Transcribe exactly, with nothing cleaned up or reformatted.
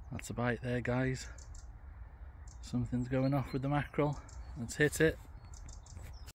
That's a bite there, guys. Something's going off with the mackerel. Let's hit it.